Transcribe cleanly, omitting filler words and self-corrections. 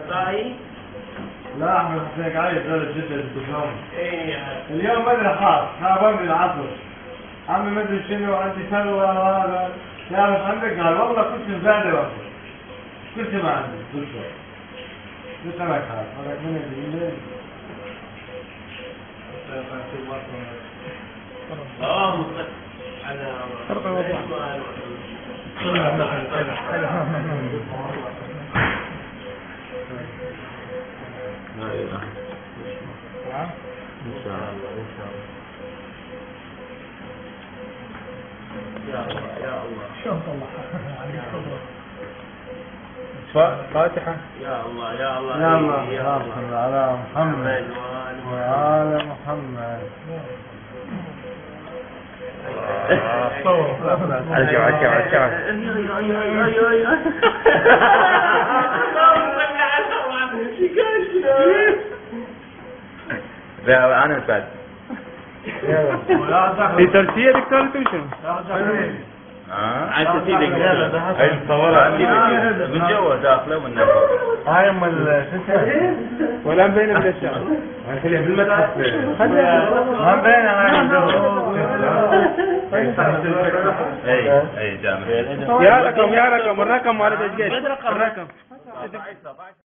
رايي؟ لا احمد حسينك عايز درجة جدا الدبلوم. ايه اليوم مدري خاص خابر بالعصر. عمي مدري شنو عندي سلوى وهذا تعرف عندك؟ قال والله كنت زاد وقت. كنت ما عندي دكتور. لسه ما يخاف ولكن من الدين. على فرق الوضع. لا إله إن شاء الله إن شاء الله. يا الله يا الله شوف الله فاتحة. يا الله يا الله يا الله يا الله على محمد وعلى محمد. عجب لا أنا بعد في ترسية دكتور انتو شنو؟ عاد تسيدك هاي مصورة من جوا داخله ومن برا. هاي ام ولا مبينة بالاشياء. خليها بالمتحف. ما مبينة هاي اي جامد. يا رقم الرقم ولا تسجيل الرقم.